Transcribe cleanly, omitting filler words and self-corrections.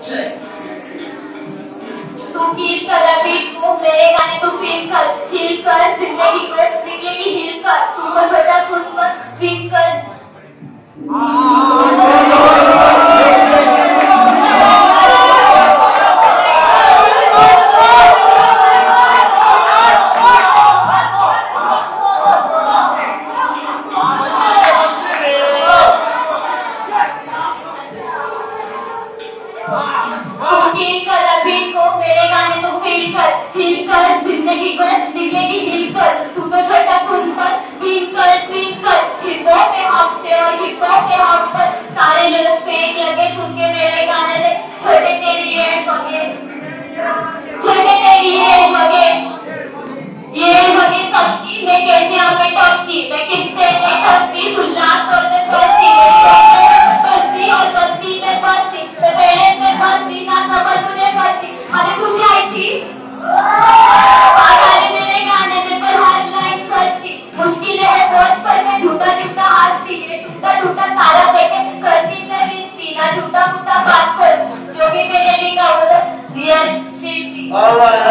तू फील कर अभी तू मेरे गाने तू फील कर चिल कर जिंदगी को निकलेगी हिल कर तुमको छोटा सुन कर फील कर जिंदगी को निकलेगी हिल कर तू तो छोटा सुन कर ट्विंकल हिप्पो के हॉप से और हिप्पो के हॉप पर सारे लोग फेंक लगे सुन के मेरे गाने दे छोटे तेरी ये मगे सस्ती मैं कैसे आगे टॉपती मैं किससे नहीं टॉपती खुला तौर पे बस्ती और बस्ती में बस्ती मैं पहले से बस्ती ना समझ तुझे बस्ती अरे तुम आई थी मेरे गाने में पर हर लाइन सच की मुश्किलें है बहुत पर मैं झूठा झूठा हंसती ये टूटा तारा देखे करती मैं रिश्ती ना झूठा बात करूं जो भी मैंने लिखा वो रियल शिट